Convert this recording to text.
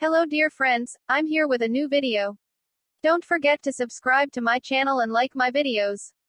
Hello dear friends, I'm here with a new video. Don't forget to subscribe to my channel and like my videos.